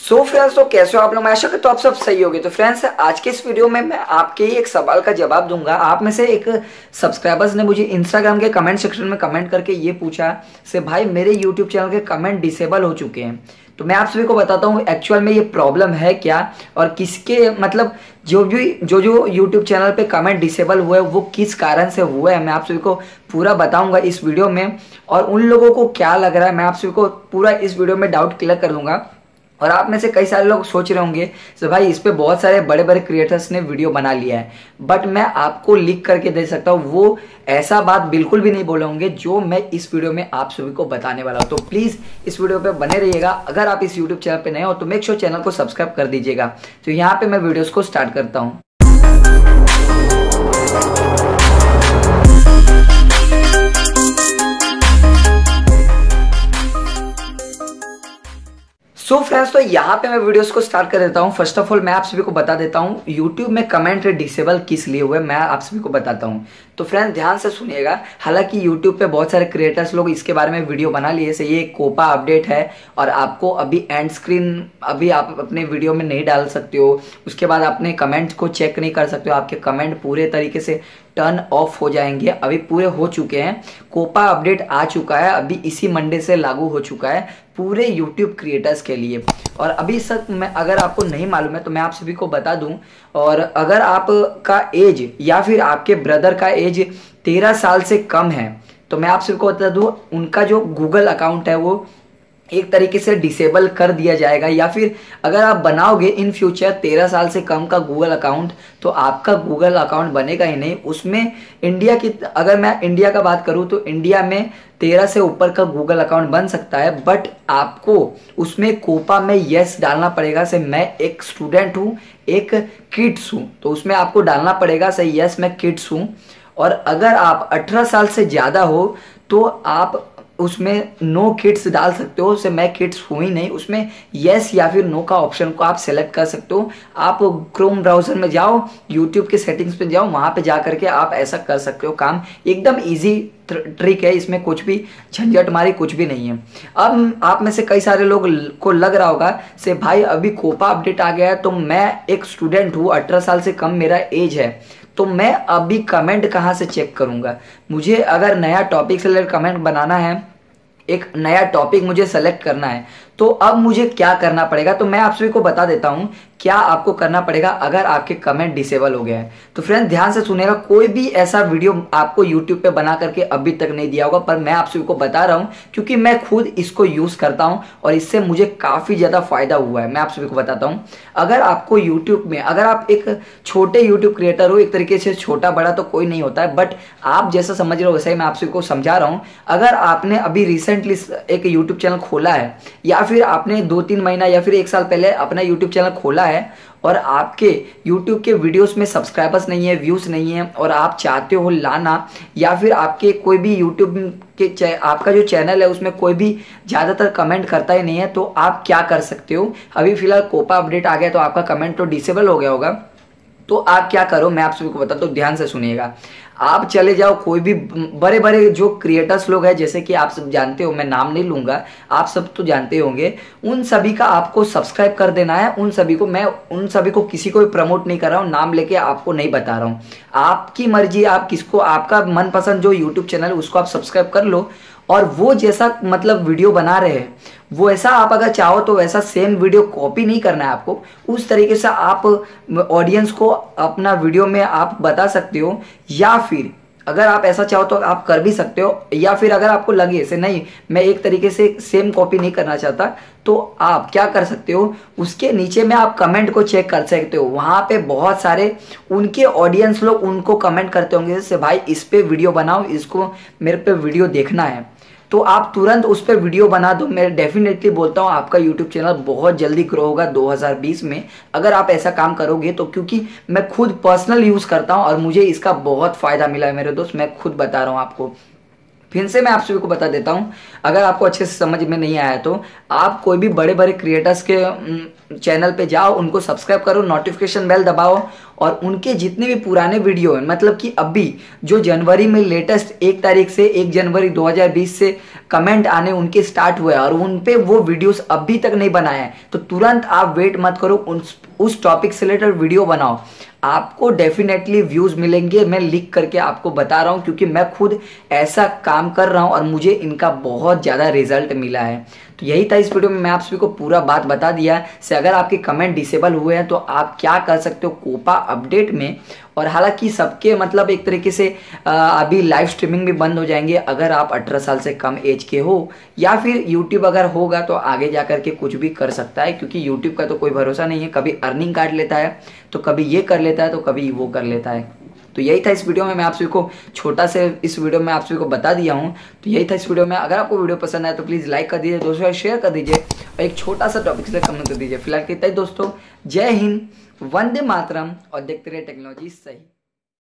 So friends, तो कैसे हो आप लोग। मैं आशा करता हूँ आप सब सही होगे। तो फ्रेंड्स, आज के इस वीडियो में मैं आपके ही एक सवाल का जवाब दूंगा। आप में से एक सब्सक्राइबर्स ने मुझे इंस्टाग्राम के कमेंट सेक्शन में कमेंट करके ये पूछा से भाई मेरे यूट्यूब चैनल के कमेंट डिसेबल हो चुके हैं। तो मैं आप सभी को बताता हूँ एक्चुअल में ये प्रॉब्लम है क्या और किसके मतलब जो यूट्यूब चैनल पे कमेंट डिसेबल हुए वो किस कारण से हुए हैं। मैं आप सभी को पूरा बताऊंगा इस वीडियो में, और उन लोगों को क्या लग रहा है मैं आप सभी को पूरा इस वीडियो में डाउट क्लियर कर दूंगा। और आप में से कई सारे लोग सोच रहे होंगे तो भाई इस पे बहुत सारे बड़े बड़े क्रिएटर्स ने वीडियो बना लिया है, बट मैं आपको लिख करके दे सकता हूँ वो ऐसा बात बिल्कुल भी नहीं बोले होंगे जो मैं इस वीडियो में आप सभी को बताने वाला हूँ। तो प्लीज़ इस वीडियो पे बने रहिएगा। अगर आप इस यूट्यूब चैनल पे नए हो तो मेक श्योर चैनल को सब्सक्राइब कर दीजिएगा। तो यहाँ पे मैं वीडियोज़ को स्टार्ट करता हूँ। सो फ्रेंड्स, तो यहाँ पे मैं वीडियोस को स्टार्ट कर देता हूँ। फर्स्ट ऑफ ऑल मैं आप सभी को बता देता हूँ यूट्यूब में कमेंट डिसेबल किस लिए हुए, मैं आप सभी को बताता हूँ। तो फ्रेंड ध्यान से सुनिएगा। हालांकि यूट्यूब पे बहुत सारे क्रिएटर्स लोग इसके बारे में वीडियो बना लिए, जैसे ये कोपा अपडेट है और आपको अभी एंड स्क्रीन अभी आप अपने वीडियो में नहीं डाल सकते हो। उसके बाद अपने कमेंट को चेक नहीं कर सकते हो, आपके कमेंट पूरे तरीके से टर्न ऑफ हो जाएंगे। अभी पूरे हो चुके हैं, कोपा अपडेट आ चुका है, अभी इसी मंडे से लागू हो चुका है पूरे यूट्यूब क्रिएटर्स के लिए। और अभी तक मैं अगर आपको नहीं मालूम है तो मैं आप सभी को बता दूं, और अगर आपका एज या फिर आपके ब्रदर का एज 13 साल से कम है तो मैं आप सभी को बता दूं उनका जो गूगल अकाउंट है वो एक तरीके से डिसेबल कर दिया जाएगा। या फिर अगर आप बनाओगे इन फ्यूचर 13 साल से कम का गूगल अकाउंट तो आपका गूगल अकाउंट बनेगा ही नहीं। उसमें इंडिया की, अगर मैं इंडिया का बात करूं तो इंडिया में 13 से ऊपर का गूगल अकाउंट बन सकता है, बट आपको उसमें कोपा में यस डालना पड़ेगा। से मैं एक स्टूडेंट हूँ, एक किड्स हूँ, तो उसमें आपको डालना पड़ेगा से यस मैं किड्स हूँ। और अगर आप 18 साल से ज़्यादा हो तो आप उसमें नो किड्स डाल सकते हो। से मैं किड्स हूँ ही नहीं, उसमें यस या फिर नो का ऑप्शन को आप सेलेक्ट कर सकते हो। आप क्रोम ब्राउजर में जाओ, यूट्यूब के सेटिंग्स पे जाओ, वहाँ पे जा करके आप ऐसा कर सकते हो काम। एकदम इजी ट्रिक है, इसमें कुछ भी झंझट मारी कुछ भी नहीं है। अब आप में से कई सारे लोग को लग रहा होगा से भाई अभी कोपा अपडेट आ गया है तो मैं एक स्टूडेंट हूँ, 18 साल से कम मेरा एज है, तो मैं अभी कमेंट कहाँ से चेक करूंगा। मुझे अगर नया टॉपिक से रिलेटेड कमेंट बनाना है, एक नया टॉपिक मुझे सेलेक्ट करना है, तो अब मुझे क्या करना पड़ेगा। तो मैं आप सभी को बता देता हूं क्या आपको करना पड़ेगा अगर आपके कमेंट डिसेबल हो गया है। तो फ्रेंड्स ध्यान से सुनिएगा, कोई भी ऐसा वीडियो आपको यूट्यूब पे बना करके अभी तक नहीं दिया होगा, पर मैं आप सभी को बता रहा हूं क्योंकि मैं खुद इसको यूज करता हूं और इससे मुझे काफी ज्यादा फायदा हुआ है। मैं आप सभी को बताता हूं, अगर आपको यूट्यूब में, अगर आप एक छोटे यूट्यूब क्रिएटर हो, एक तरीके से छोटा बड़ा तो कोई नहीं होता है, बट आप जैसा समझ रहे हो वैसा ही मैं आप सभी को समझा रहा हूं। अगर आपने अभी रिसेंटली एक यूट्यूब चैनल खोला है या फिर आपने 2-3 महीना या फिर 1 साल पहले अपना यूट्यूब चैनल खोला है और आपके यूट्यूब के वीडियोस में सब्सक्राइबर्स नहीं है, व्यूज नहीं है, और आप चाहते हो लाना, या फिर आपके कोई भी यूट्यूब के आपका जो चैनल है उसमें कोई भी ज़्यादातर कमेंट करता ही नहीं है, तो आप क्या कर सकते हो। अभी फिलहाल कोपा अपडेट आ गया तो आपका कमेंट तो डिसेबल हो गया होगा, तो आप क्या करो मैं आप सभी को बताता हूँ, ध्यान से सुनिएगा। आप चले जाओ कोई भी बड़े बड़े जो क्रिएटर्स लोग हैं, जैसे कि आप सब जानते हो, मैं नाम नहीं लूंगा, आप सब तो जानते होंगे, उन सभी का आपको सब्सक्राइब कर देना है। उन सभी को, मैं उन सभी को किसी को भी प्रमोट नहीं कर रहा हूँ, नाम लेके आपको नहीं बता रहा हूँ, आपकी मर्जी, आप किसको, आपका मनपसंद जो यूट्यूब चैनल है उसको आप सब्सक्राइब कर लो। और वो जैसा मतलब वीडियो बना रहे हैं वो ऐसा आप अगर चाहो तो वैसा सेम वीडियो कॉपी नहीं करना है आपको, उस तरीके से आप ऑडियंस को अपना वीडियो में आप बता सकते हो। या फिर अगर आप ऐसा चाहो तो आप कर भी सकते हो, या फिर अगर आपको लगे से नहीं मैं एक तरीके से सेम कॉपी नहीं करना चाहता, तो आप क्या कर सकते हो, उसके नीचे में आप कमेंट को चेक कर सकते हो। वहाँ पे बहुत सारे उनके ऑडियंस लोग उनको कमेंट करते होंगे जैसे भाई इस पे वीडियो बनाओ, इसको मेरे पे वीडियो देखना है, तो आप तुरंत उस पर वीडियो बना दो। मैं डेफिनेटली बोलता हूँ आपका यूट्यूब चैनल बहुत जल्दी ग्रो होगा 2020 में अगर आप ऐसा काम करोगे तो, क्योंकि मैं खुद पर्सनल यूज़ करता हूँ और मुझे इसका बहुत फ़ायदा मिला है मेरे दोस्त, मैं खुद बता रहा हूँ आपको। फिर से मैं आप सभी को बता देता हूँ, अगर आपको अच्छे से समझ में नहीं आया तो आप कोई भी बड़े बड़े क्रिएटर्स के चैनल पे जाओ, उनको सब्सक्राइब करो, नोटिफिकेशन बेल दबाओ और उनके जितने भी पुराने वीडियो हैं, मतलब कि अभी जो जनवरी में लेटेस्ट 1 तारीख से 1 जनवरी 2020 से कमेंट आने उनके स्टार्ट हुए और उन पे वो वीडियोस अभी तक नहीं बनाए हैं, तो तुरंत आप वेट मत करो, उस टॉपिक से रिलेटेड वीडियो बनाओ। आपको डेफिनेटली व्यूज मिलेंगे, मैं लिख करके आपको बता रहा हूं, क्योंकि मैं खुद ऐसा काम कर रहा हूं और मुझे इनका बहुत ज्यादा रिजल्ट मिला है। तो यही था इस वीडियो में, मैं आप सभी को पूरा बात बता दिया से अगर आपके कमेंट डिसेबल हुए हैं तो आप क्या कर सकते हो कोपा अपडेट में। और हालांकि सबके मतलब एक तरीके से अभी लाइव स्ट्रीमिंग भी बंद हो जाएंगे अगर आप 18 साल से कम एज के हो, या फिर यूट्यूब अगर होगा तो आगे जा करके कुछ भी कर सकता है, क्योंकि यूट्यूब का तो कोई भरोसा नहीं है, कभी अर्निंग काट लेता है तो कभी ये कर लेता है तो कभी वो कर लेता है। तो यही था इस वीडियो में, मैं आप सभी को छोटा से इस वीडियो में आप सभी को बता दिया हूँ। तो यही था इस वीडियो में, अगर आपको वीडियो पसंद आया तो प्लीज़ लाइक कर दीजिए, दोस्तों शेयर कर दीजिए और एक छोटा सा टॉपिक से कमेंट कर दीजिए। फिलहाल कितना ही दोस्तों, जय हिंद, वंदे मातरम और देखते रहिए टेक्नोलॉजी सही।